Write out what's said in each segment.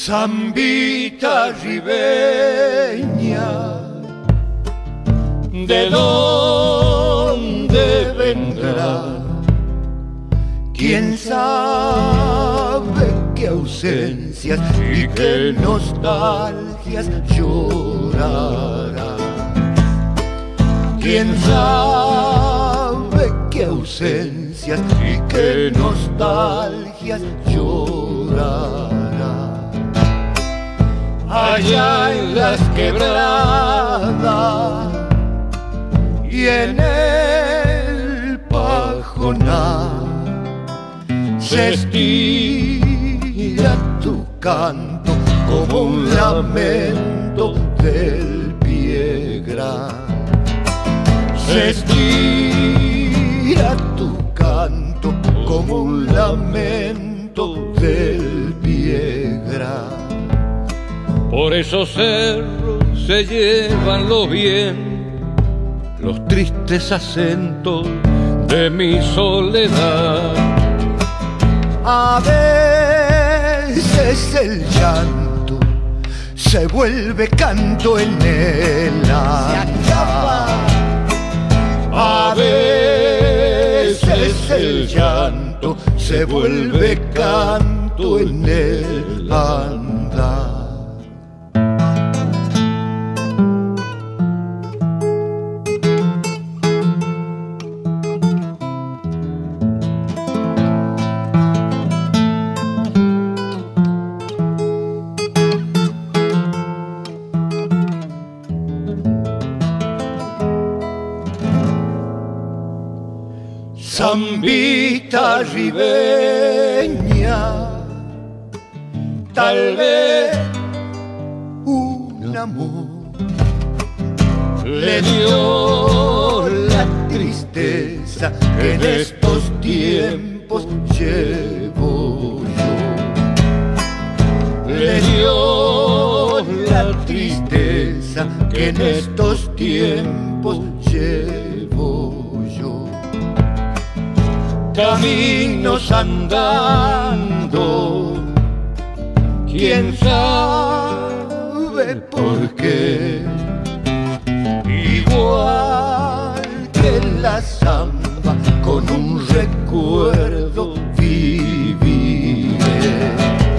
Zambita ribeña, ¿de dónde vendrá? ¿Quién sabe qué ausencias y qué nostalgias llorará? ¿Quién sabe qué ausencias y qué nostalgias llorará? Allá en las quebradas y en el pajonal se estira tu canto como un lamento del pie grande. Se estira tu canto como un lamento del pie grande. Por esos cerros se llevan lo bien, los tristes acentos de mi soledad. A veces el llanto se vuelve canto en el andar. A veces el llanto se vuelve canto en el andar. Zambita ribeña, tal vez un amor le dio la tristeza que en estos tiempos llevo yo. Le dio la tristeza que en estos tiempos llevo yo. Caminos andando, quién sabe por qué, igual que la samba con un recuerdo viviré.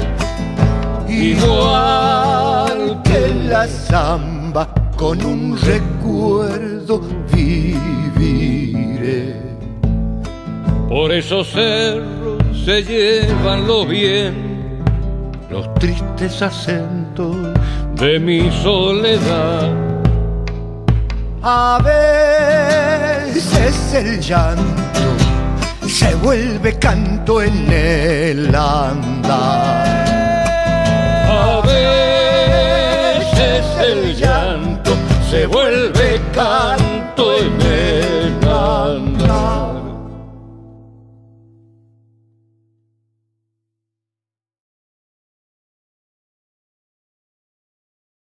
Igual que la samba con un recuerdo viviré. Por esos cerros se llevan lo bien, los tristes acentos de mi soledad. A veces el llanto se vuelve canto en el andar.